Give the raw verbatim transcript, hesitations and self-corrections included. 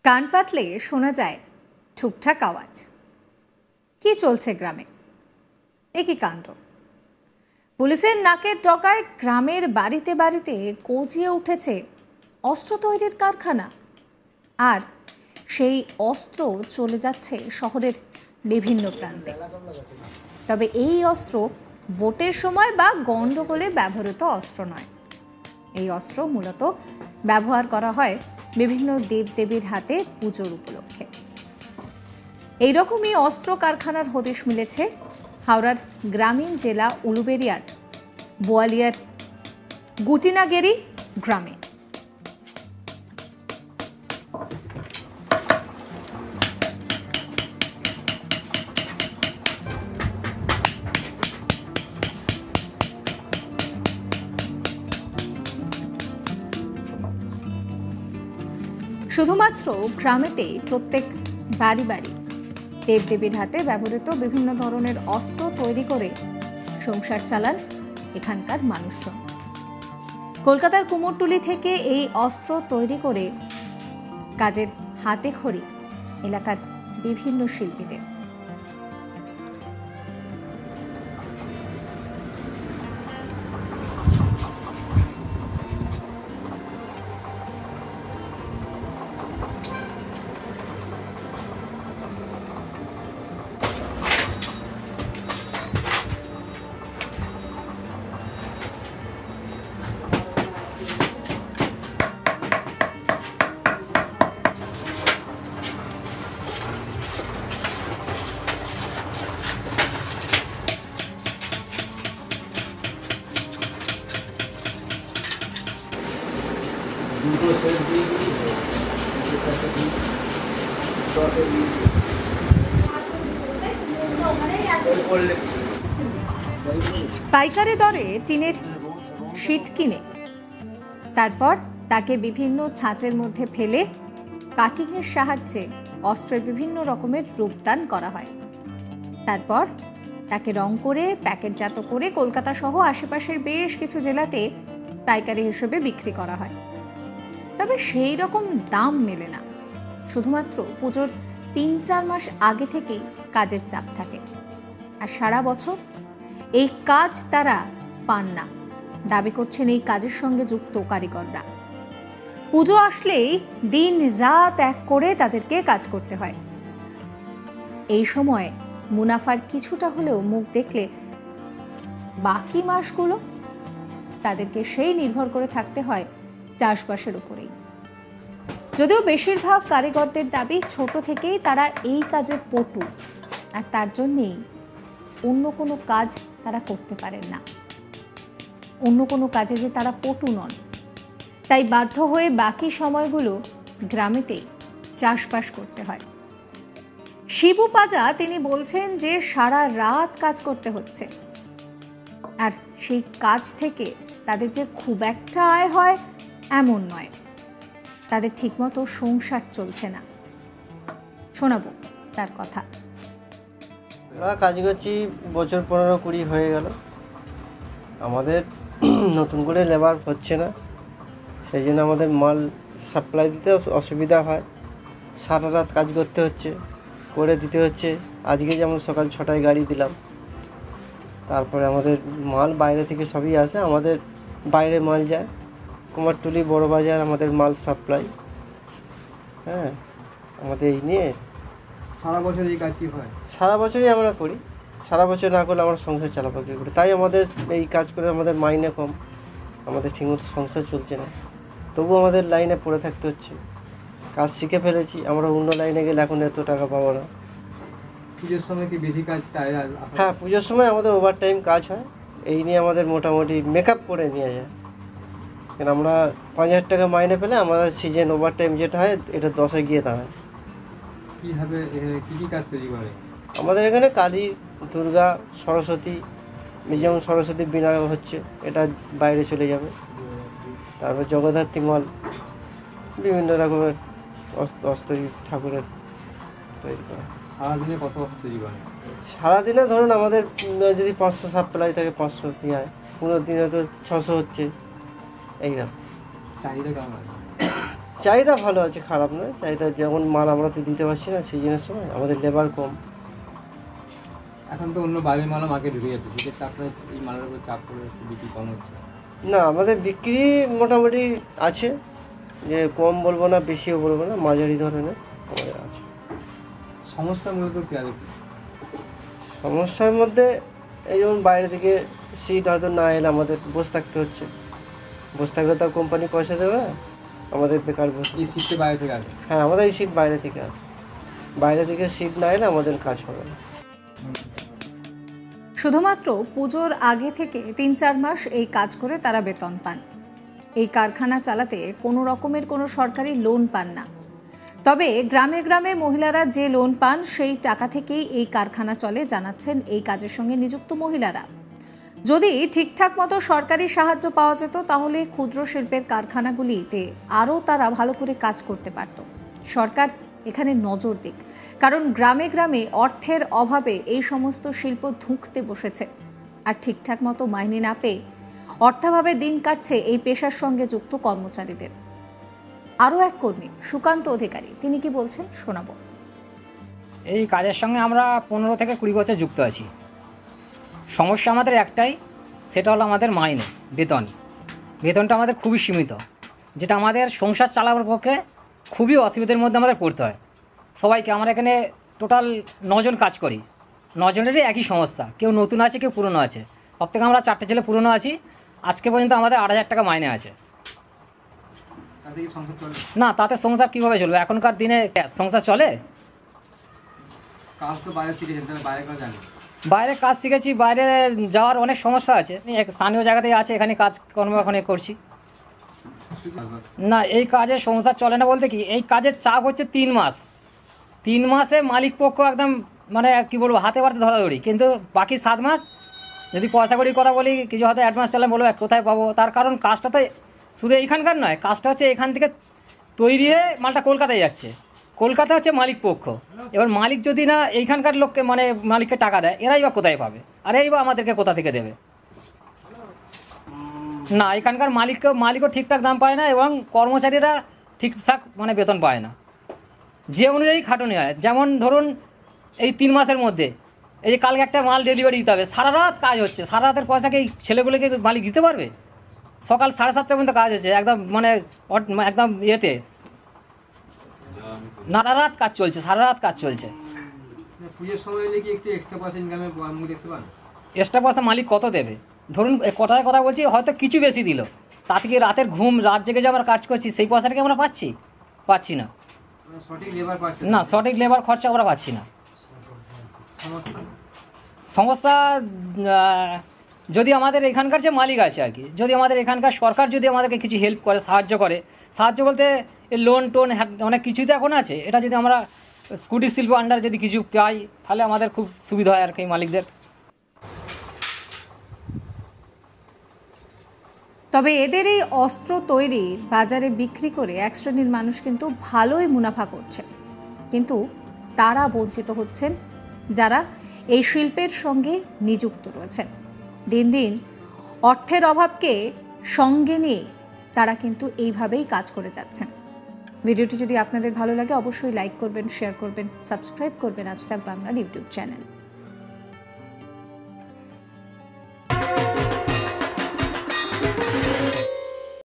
কান পাতলে শোনা যায় ঠুকঠাক আওয়াজ। কি চলছে গ্রামে? একই কাণ্ড। পুলিশের নাকের ডগায় গ্রামের বাড়িতে বাড়িতে গজিয়ে উঠেছে অস্ত্র তৈরির কারখানা, আর সেই অস্ত্র চলে যাচ্ছে শহরের বিভিন্ন প্রান্তে। তবে এই অস্ত্র ভোটের সময় বা গণ্ডগোলে ব্যবহৃত অস্ত্র নয়। এই অস্ত্র মূলত ব্যবহার করা হয় বিভিন্ন দেবদেবীর হাতে পুজোর উপলক্ষে। এইরকমই অস্ত্র কারখানার হদিশ মিলেছে হাওড়ার গ্রামীণ জেলা উলুবেড়িয়ার বোয়ালিয়ার গুটিনাগেরি গ্রামে। শুধুমাত্র গ্রামেতেই প্রত্যেক বাড়ি বাড়ি দেবদেবীর হাতে ব্যবহৃত বিভিন্ন ধরনের অস্ত্র তৈরি করে সংসার চালান এখানকার মানুষজন। কলকাতার কুমোরটুলি থেকে এই অস্ত্র তৈরি করে কাজের হাতে খড়ি এলাকার বিভিন্ন শিল্পীদের। পাইকারি দরে টিনের শীট কিনে তারপর তাকে বিভিন্ন ছাঁচের মধ্যে ফেলে কাটিংয়ের সাহায্যে অস্ত্রের বিভিন্ন রকমের রূপদান করা হয়। তারপর তাকে রং করে প্যাকেটজাত করে কলকাতা সহ আশেপাশের বেশ কিছু জেলাতে পাইকারি হিসেবে বিক্রি করা হয়। তবে সেই রকম দাম মেলে না। শুধুমাত্র পুজোর তিন চার মাস আগে থেকেই কাজের চাপ থাকে, আর সারা বছর এই কাজ তারা পান না, দাবি করছেন এই কাজের সঙ্গে যুক্ত কারিগররা। পুজো আসলেই দিন রাত এক করে তাদেরকে কাজ করতে হয়। এই সময় মুনাফার কিছুটা হলেও মুখ দেখলে বাকি মাসগুলো তাদেরকে সেই নির্ভর করে থাকতে হয় চাষবাসের উপরেই। যদিও বেশিরভাগ কারিগরদের দাবি ছোট থেকেই তারা এই কাজে পটু, আর তার জন্যেই অন্য কোনো কাজ তারা করতে পারেন না। অন্য কোনো কাজে যে তারা পটু নন, তাই বাধ্য হয়ে বাকি সময়গুলো গ্রামেতেই চাষবাস করতে হয়। শিবু পাজা তিনি বলছেন যে সারা রাত কাজ করতে হচ্ছে, আর সেই কাজ থেকে তাদের যে খুব একটা আয় হয় এমন নয়। তাদের ঠিকমতো সংসার চলছে না। শোনাবো তার কথা। আমরা কাজ করছি বছর পনেরো কুড়ি হয়ে গেল, আমাদের নতুন করে লেবার হচ্ছে না, সেই জন্য আমাদের মাল সাপ্লাই দিতে অসুবিধা হয়। সারা রাত কাজ করতে হচ্ছে, করে দিতে হচ্ছে। আজকে যেমন সকাল ছটায় গাড়ি দিলাম, তারপরে আমাদের মাল বাইরে থেকে সবই আসে, আমাদের বাইরে মাল যায় কুমারটুলি বড় বাজার, আমাদের মাল সাপ্লাই। হ্যাঁ, আমাদের এই নিয়ে সারা বছর এই কাজ কি হয়? সারা বছরই আমরা করি। সারা বছর না করলে আমরা সংসার চালাবো কী করে? তাই আমাদের এই কাজ করে আমাদের মাইনে কম, আমাদের ঠিকমতো সংসার চলছে না। তবু আমাদের লাইনে পড়ে থাকতে হচ্ছে। কাজ শিখে ফেলেছি, আমরা অন্য লাইনে গেলে এখন এত টাকা পাবো না। পুজোর সময় কি বেশি কাজ চাই? হ্যাঁ, পুজোর সময় আমাদের ওভার টাইম কাজ হয়। এই নিয়ে আমাদের মোটামুটি মেকআপ করে নিয়ে যায়। কেন আমরা পাঁচ হাজার টাকা মাইনে পেলে আমাদের সিজন ওভার টাইম যেটা হয় এটা দশে গিয়ে দাঁড়ায়। কীভাবে কী কী কাজ তৈরি করে? আমাদের এখানে কালী, দুর্গা, সরস্বতী, যেমন সরস্বতী বীণা হচ্ছে, এটা বাইরে চলে যাবে। তারপর জগদ্ধাত্রী মাল, বিভিন্ন রকমের অস্ত্র ঠাকুরের তৈরি করা। সারাদিনে কত অস্ত্র তৈরি করে? সারাদিনে ধরুন আমাদের যদি পাঁচশো সাপ্লাই থাকে পাঁচশো দিয়ে হয়, পনেরো দিনে তো ছশো হচ্ছে। এইরকম চাহিদা কেমন আছে? চাহিদা ভালো আছে, খারাপ নয়। চাহিদা যেমন মাল আমরা তো দিতে পারছি না সিজনের সময়, আমাদের লেবার কম। এখন তো অন্য বাইরের মালও মার্কেট ঢুকে যাচ্ছে, সেক্ষেত্রে আপনার এই মালের উপর চাপ পড়ে হচ্ছে, বিক্রি কম হচ্ছে? না, আমাদের বিক্রি মোটামুটি আছে, যে কম বলবো না বেশিও বলবো না, মাঝারি ধরনের আমাদের আছে। সমস্যা মূলত কী আছে? সমস্যার মধ্যে এই যেমন বাইরে থেকে সিট হয়তো না এলে আমাদের বসে থাকতে হচ্ছে, বসে থাকলে তো কোম্পানি পয়সা দেবে না, আমাদের বেকার বসে। এই সিটটা বাইরে থেকে আসে? হ্যাঁ, আমাদের এই সিট বাইরে থেকে আসে, বাইরে থেকে সিট না এলে আমাদের কাজ হবে না। শুধুমাত্র পুজোর আগে থেকে তিন চার মাস এই কাজ করে তারা বেতন পান। এই কারখানা চালাতে কোনো রকমের কোনো সরকারি লোন পান না। তবে গ্রামে গ্রামে মহিলারা যে লোন পান সেই টাকা থেকেই এই কারখানা চলে, জানাচ্ছেন এই কাজের সঙ্গে নিযুক্ত মহিলারা। যদি ঠিকঠাক মতো সরকারি সাহায্য পাওয়া যেত তাহলে ক্ষুদ্র শিল্পের কারখানাগুলিতে আরও তারা ভালো করে কাজ করতে পারত। সরকার এখানে নজর দিক, কারণ গ্রামে গ্রামে অর্থের অভাবে এই সমস্ত শিল্প ধুঁকতে বসেছে, আর ঠিকঠাক মতো মাইনে না পেয়ে অর্থাভাবে দিন কাটছে এই পেশার সঙ্গে যুক্ত কর্মচারীদের। আরও এক কর্মী সুকান্ত অধিকারী, তিনি কি বলছেন শোনাবো। এই কাজের সঙ্গে আমরা পনেরো থেকে কুড়ি বছর যুক্ত আছি। সমস্যা আমাদের একটাই, সেটা হলো আমাদের মাইনে, বেতন। বেতনটা আমাদের খুবই সীমিত, যেটা আমাদের সংসার চালাবার পক্ষে খুবই অসুবিধার মধ্যে আমাদের পড়তে হয় সবাইকে। আমরা এখানে টোটাল নজন কাজ করি, নজনেরই একই সমস্যা, কেউ নতুন আছে কেউ পুরনো আছে। সব থেকে আমরা চারটে ছেলে পুরনো আছি। আজকে পর্যন্ত আমাদের আট হাজার টাকা মাইনে আছে। না, তাতে সংসার কীভাবে চলবে? এখনকার দিনে সংসার চলে? কাজ তো বাইরে শিখেছেন, বাইরে কাজ জানেন? বাইরে কাজ শিখেছি, বাইরে যাওয়ার অনেক সমস্যা আছে। এক স্থানীয় জায়গাতেই আছে, এখানে কাজ কর্ম এখানে করছি। না, এই কাজে সংসার চলে না বলতে কি, এই কাজের চাপ হচ্ছে তিন মাস। তিন মাসে মালিক পক্ষ একদম মানে কী বলবো, হাতে পাতে ধরাধরি, কিন্তু বাকি সাত মাস যদি পয়সা কড়ির কথা বলি, কিছু হয়তো অ্যাডভান্স চালাম, বলবো কোথায় পাবো। তার কারণ কাজটা তো শুধু এইখানকার নয়, কাজটা হচ্ছে এখান থেকে তৈরি হয়ে মালটা কলকাতায় যাচ্ছে। কলকাতা হচ্ছে মালিক পক্ষ। এবার মালিক যদি না এইখানকার লোককে মানে মালিককে টাকা দেয়, এরাই বা কোথায় পাবে, আর এই বা আমাদেরকে কোথা থেকে দেবে? না, এখানকার মালিককেও মালিকও ঠিকঠাক দাম পায় না, এবং কর্মচারীরা ঠিকঠাক মানে বেতন পায় না। যে অনুযায়ী খাটুনি হয়, যেমন ধরুন এই তিন মাসের মধ্যে এই যে কালকে একটা মাল ডেলিভারি দিতে হবে, সারা রাত কাজ হচ্ছে। সারা রাতের পয়সাকে এই ছেলেগুলোকে মালিক দিতে পারবে? সকাল সাড়ে সাতটা পর্যন্ত কাজ হচ্ছে, একদম মানে একদম ইয়েতে নানা রাত কাজ চলছে, সারা রাত কাজ চলছে। পুজোর সময় এলে কি একটু এক্সট্রা পয়সা ইনকামের মুখ দেখতে পান? এক্সট্রা পয়সা মালিক কত দেবে? ধরুন কটার কথা বলছি, হয়তো কিছু বেশি দিল, তাতে কি রাতের ঘুম, রাত জেগে যে আমরা কাজ করছি সেই পয়সাটাকে আমরা পাচ্ছি? পাচ্ছি না। সঠিক লেবার পাচ্ছি না, সঠিক লেবার খরচা আমরা পাচ্ছি না। সমস্যা সমস্যা যদি আমাদের এখানকার যে মালিক আছে আর কি, যদি আমাদের এখানকার সরকার যদি আমাদেরকে কিছু হেল্প করে, সাহায্য করে, সাহায্য বলতে লোন টোন অনেক কিছুই তো এখন আছে, এটা যদি আমরা স্কুটি শিল্প আন্ডার যদি কিছু পাই তাহলে আমাদের খুব সুবিধা হয় আর কি মালিকদের। তবে এদের এই অস্ত্র তৈরি বাজারে বিক্রি করে এক শ্রেণীর মানুষ কিন্তু ভালোই মুনাফা করছে, কিন্তু তারা বঞ্চিত হচ্ছেন যারা এই শিল্পের সঙ্গে নিযুক্ত রয়েছেন। দিন দিন অর্থের অভাবকে সঙ্গে নিয়ে তারা কিন্তু এইভাবেই কাজ করে যাচ্ছেন। ভিডিওটি যদি আপনাদের ভালো লাগে অবশ্যই লাইক করবেন, শেয়ার করবেন, সাবস্ক্রাইব করবেন আজ তাক বাংলার ইউটিউব চ্যানেল।